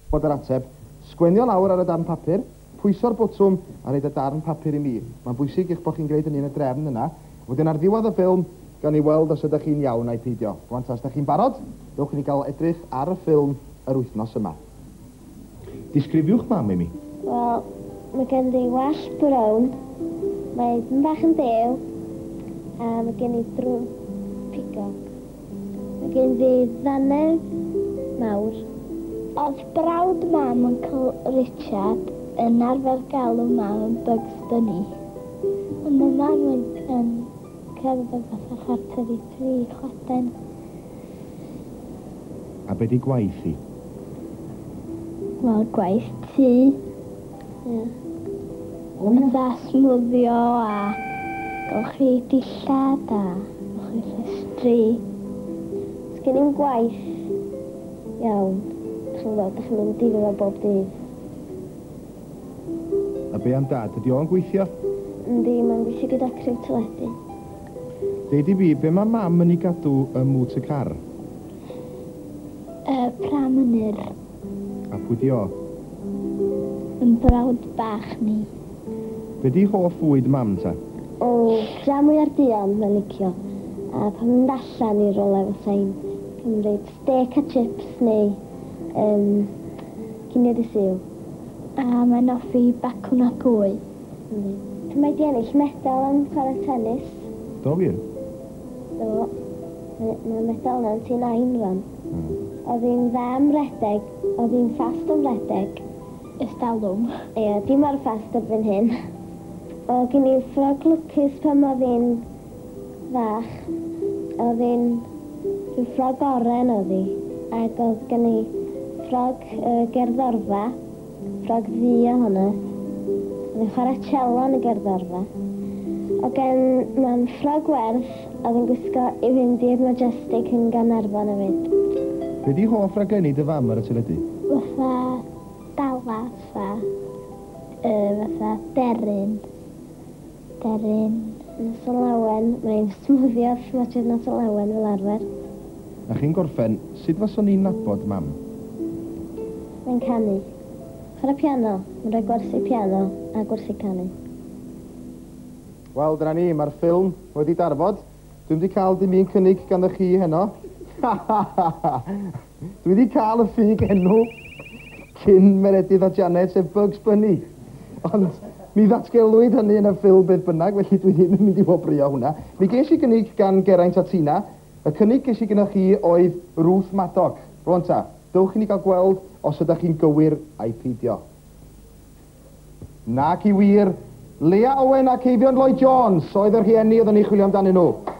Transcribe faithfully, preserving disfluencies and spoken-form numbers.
bod yr ateb, sgwenio lawr ar y darn papur, pwyso'r botwm a reid y darn papur i mi. Mae'n bwysig eich bod chi'n gwneud yn un y drefn yna. Wedyn ar ddiwedd y ffilm, gan i weld os ydych chi'n iawn a'i peidio. Rwan ta, os ydych chi'n barod, dewch i ni gael edrych ar y ffilm yr wythnos yma. Disgrifiwch mam i mi. Wel, mae gen i wallt brown, mae yn bach yn dew, a mae gen i drwn pigog. Mae gen i ddanedd mawr. Oedd brawd mam yn cael Richard yn arfer galw mam yn Bugs Bunny. Ond mae mam yn, yn cerdded fatha charter i tri chwaden. A be di gwaith i? Wel, gwaith tŷ. Ie. Fatha smwddio a gawch chi dillad a gawch chi ffestri. Sgen i'n gwaith iawn. Chi'n gweld, ydych chi'n mynd difyr o bob dydd. A be am dad, ydi o'n gweithio? Yndi, mae'n gweithio gyda criw teledu. Deud i fi, be mae mam yn ei gadw y mwt y car? Y pram ynir. A pwy di o? Yn brawd bach ni. Be di hoff fwyd mam ta? O, gramwy ar dion, mae'n licio. A pan mynd allan i rolau fasai'n cymryd steak a chips neu um, cyniad y siw. A mae'n offi bacwn a gwy. Ti'n mae di ennill medal am chwarae tennis. Do wir? Do. Mae medal yna'n ti'n ain rhan. Mm. Oedd hi'n dda am redeg, oedd hi'n ffast am redeg. Ystalwm. Ie, dim ar ffast erbyn hyn. Oedd gen i ffrog lwcus pan oedd hi'n fach. Oedd hi'n rhyw ffrog oren oedd hi. Ac oedd gen i ffrog uh, gerddorfa, ffrog ddi o hwnna. Oedd hi'n chwarae cello yn y gerddorfa. O gen mae'n ffrog werth, oedd hi'n gwisgo i fynd i'r Majestic yn Gaernarfon hefyd. Be di hoff raglenni dy fam ar y teledu? Fatha dalas fa, uh, fatha deryn. Deryn. Nos o lawen, mae'n smwddio ffwrdd nos o lawen fel arfer. A chi'n gorffen, sut faswn ni'n nabod mam? Mae'n canu. Chwarae piano, mae'n rhoi gwersi piano a gwersi canu. Wel, dyna ni, mae'r ffilm wedi darfod. Dwi wedi cael dim un cynnig ganddo chi heno. Dwi wedi cael y ffug enw cyn Meredydd a Janet, sef Bugs Bunny. Ond mi ddatgelwyd hynny yn y ffilm beth bynnag, felly dwi ddim yn mynd i wobrio hwnna. Mi ges i gynnig gan Geraint a Tina. Y cynnig ges i gyda chi oedd Ruth Madog. Rwan ta, dewch i ni gael gweld os ydych chi'n gywir a'i peidio. Nac i wir, Leah, Owen ac Eifion Lloyd Jones oedd yr rhieni oeddwn ni chwilio amdanyn nhw.